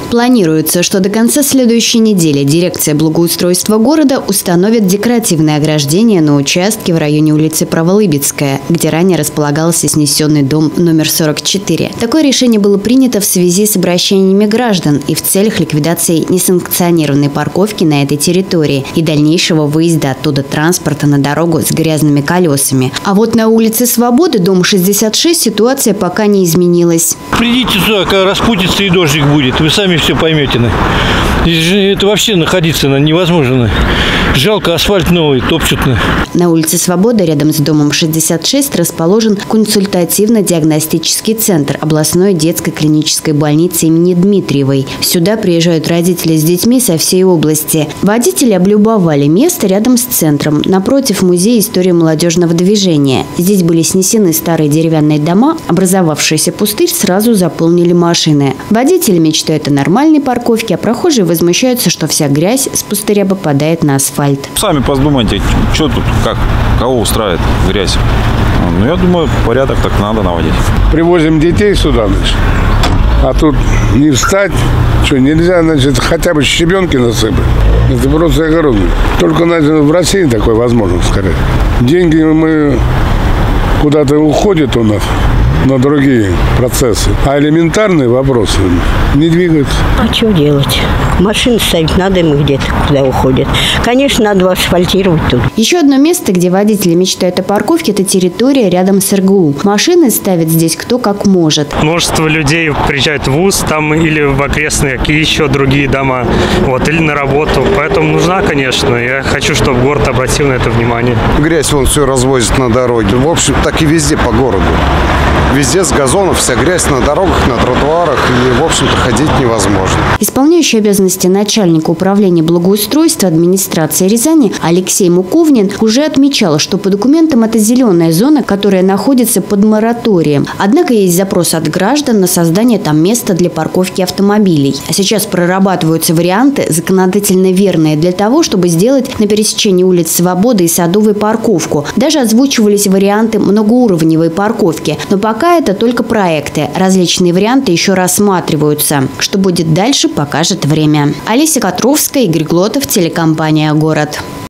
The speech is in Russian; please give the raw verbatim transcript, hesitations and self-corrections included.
Планируется, что до конца следующей недели дирекция благоустройства города установит декоративное ограждение на участке в районе улицы Праволыбецкая, где ранее располагался снесенный дом номер сорок четыре. Такое решение было принято в связи с обращениями граждан и в целях ликвидации несанкционированной парковки на этой территории и дальнейшего выезда оттуда транспорта на дорогу с грязными колесами. А вот на улице Свободы, дом шестьдесят шесть, ситуация пока не изменилась. Придите сюда, когда распутится и дождик будет, вы сами все поймете. Это вообще находиться невозможно. Жалко, асфальт новый, топчут. На улице Свободы, рядом с домом шестьдесят шесть, расположен консультативно-диагностический центр областной детской клинической больницы имени Дмитриевой. Сюда приезжают родители с детьми со всей области. Водители облюбовали место рядом с центром, напротив музея истории молодежного движения. Здесь были снесены старые деревянные дома, образовавшийся пустырь сразу заполнили машины. Водители мечтают о нормальной парковке, а прохожие возмущаются, что вся грязь с пустыря попадает на асфальт. Сами подумайте, что тут, как, кого устраивает грязь. Ну, я думаю, порядок так надо наводить. Привозим детей сюда, значит, а тут не встать, что нельзя, значит, хотя бы щебенки насыпать. Это просто огородно. Только, значит, в России такое возможно, скорее. Деньги мы куда-то уходят у нас на другие процессы. А элементарные вопросы не двигаются. А что делать? Машины ставить надо, им где-то куда уходят. Конечно, надо асфальтировать тут. Еще одно место, где водители мечтают о парковке, это территория рядом с эр гэ у. Машины ставят здесь кто как может. Множество людей приезжают в вуз там или в окрестные, и еще другие дома, вот, или на работу. Поэтому нужна, конечно. Я хочу, чтобы город обратил на это внимание. Грязь вон все развозит на дороге. В общем, так и везде по городу. Везде с газонов, вся грязь на дорогах, на тротуарах, и, в общем-то, ходить невозможно. Исполняющий обязанности начальника управления благоустройства администрации Рязани Алексей Муковнин уже отмечал, что по документам это зеленая зона, которая находится под мораторием. Однако есть запрос от граждан на создание там места для парковки автомобилей. А сейчас прорабатываются варианты, законодательно верные, для того, чтобы сделать на пересечении улиц Свободы и Садовой парковку. Даже озвучивались варианты многоуровневой парковки. Но пока Пока это только проекты. Различные варианты еще рассматриваются. Что будет дальше, покажет время. Олеся Котровская, Игорь Глотов, телекомпания «Город».